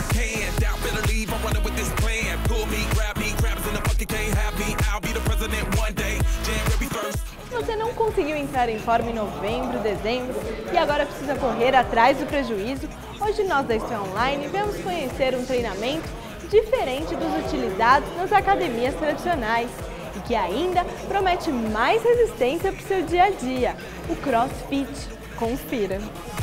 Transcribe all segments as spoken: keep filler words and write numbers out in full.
can. Doubt, better leave, I'm running with this plan. Pull me, grab me, grabs in the bucket, can't have me. I'll be the president one day, January first. Se você não conseguiu entrar em forma em novembro, dezembro e agora precisa correr atrás do prejuízo, hoje nós da Estreia Online vamos conhecer um treinamento diferente dos utilizados nas academias tradicionais e que ainda promete mais resistência para o seu dia a dia, o CrossFit. Confira!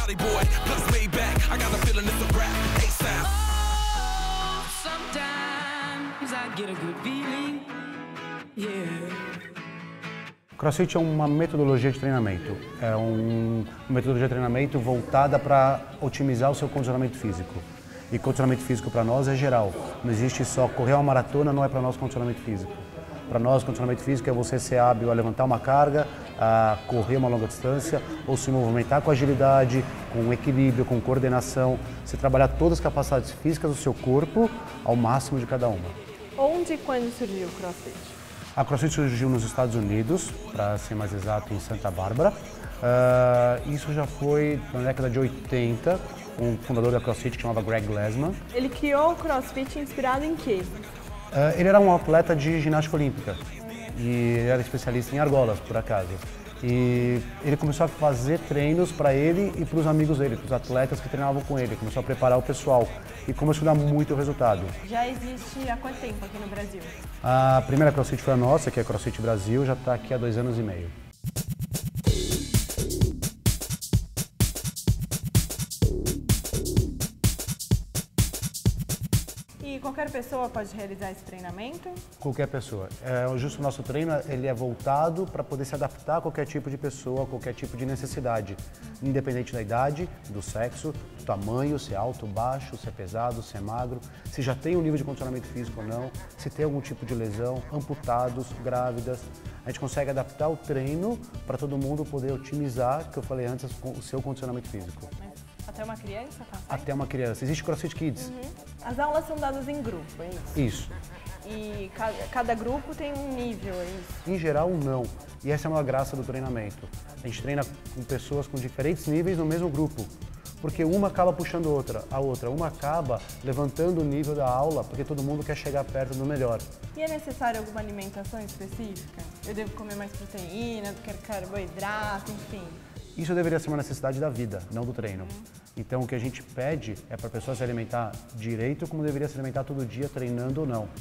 CrossFit é uma metodologia de treinamento, é um, uma metodologia de treinamento voltada para otimizar o seu condicionamento físico. E condicionamento físico para nós é geral, não existe só correr uma maratona, não é para nós condicionamento físico. Para nós, condicionamento físico é você ser hábil a levantar uma carga, a correr uma longa distância ou se movimentar com agilidade, com equilíbrio, com coordenação, você trabalhar todas as capacidades físicas do seu corpo ao máximo de cada uma. Onde e quando surgiu o CrossFit? A CrossFit surgiu nos Estados Unidos, para ser mais exato, em Santa Bárbara. Uh, isso já foi na década de oitenta, um fundador da CrossFit que chamava Greg Glassman. Ele criou o CrossFit inspirado em quê? Uh, ele era um atleta de ginástica olímpica e ele era especialista em argolas, por acaso. E ele começou a fazer treinos para ele e para os amigos dele, para os atletas que treinavam com ele. Começou a preparar o pessoal e começou a dar muito resultado. Já existe há quanto tempo aqui no Brasil? A primeira CrossFit foi a nossa, que é a CrossFit Brasil, já está aqui há dois anos e meio. E qualquer pessoa pode realizar esse treinamento? Qualquer pessoa. É, justo o nosso treino ele é voltado para poder se adaptar a qualquer tipo de pessoa, a qualquer tipo de necessidade, independente da idade, do sexo, do tamanho, se é alto, baixo, se é pesado, se é magro, se já tem um nível de condicionamento físico ou não, se tem algum tipo de lesão, amputados, grávidas. A gente consegue adaptar o treino para todo mundo poder otimizar, que eu falei antes, o seu condicionamento físico. Até uma criança, tá? Até uma criança. Existe CrossFit Kids. Uhum. As aulas são dadas em grupo, é isso? Isso. E cada, cada grupo tem um nível, é isso? Em geral, não. E essa é uma graça do treinamento. A gente treina com pessoas com diferentes níveis no mesmo grupo. Porque uma acaba puxando outra, a outra. Uma acaba levantando o nível da aula, porque todo mundo quer chegar perto do melhor. E é necessário alguma alimentação específica? Eu devo comer mais proteína, quero carboidrato, enfim. Isso deveria ser uma necessidade da vida, não do treino. Então o que a gente pede é para a pessoa se alimentar direito, como deveria se alimentar todo dia, treinando ou não.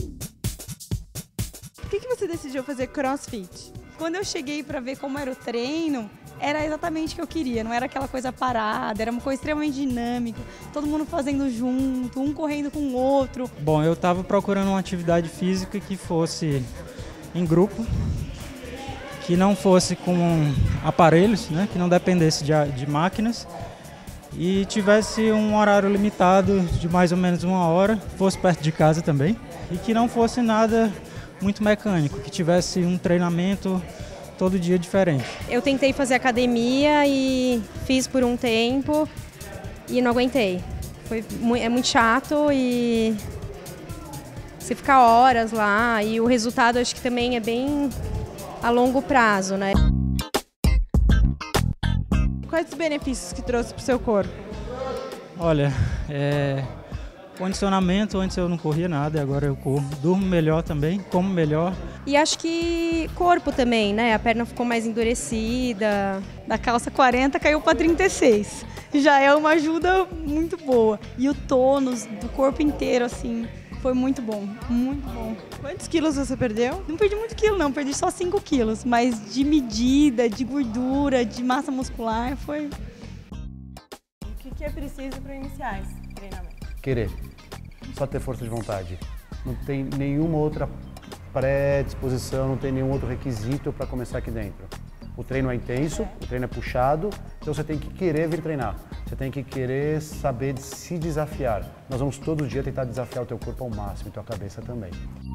Por que que você decidiu fazer CrossFit? Quando eu cheguei para ver como era o treino, era exatamente o que eu queria, não era aquela coisa parada, era uma coisa extremamente dinâmica, todo mundo fazendo junto, um correndo com o outro. Bom, eu estava procurando uma atividade física que fosse em grupo, que não fosse com aparelhos, né, que não dependesse de, de máquinas e tivesse um horário limitado de mais ou menos uma hora, fosse perto de casa também e que não fosse nada muito mecânico, que tivesse um treinamento todo dia diferente. Eu tentei fazer academia e fiz por um tempo e não aguentei. Foi, é muito chato e você fica horas lá e o resultado acho que também é bem a longo prazo, né? Quais os benefícios que trouxe para o seu corpo? Olha, é, condicionamento, antes eu não corria nada, agora eu corro. Durmo melhor também, como melhor. E acho que corpo também, né? A perna ficou mais endurecida. Da calça quarenta caiu para trinta e seis. Já é uma ajuda muito boa. E o tônus do corpo inteiro, assim, foi muito bom, muito bom. Quantos quilos você perdeu? Não perdi muito quilo não, perdi só cinco quilos, mas de medida, de gordura, de massa muscular, foi... O que que é preciso para iniciar esse treinamento? Querer, só ter força de vontade. Não tem nenhuma outra predisposição, não tem nenhum outro requisito para começar aqui dentro. O treino é intenso, é. o treino é puxado, então você tem que querer vir treinar. Você tem que querer saber se desafiar. Nós vamos todo dia tentar desafiar o teu corpo ao máximo e tua cabeça também.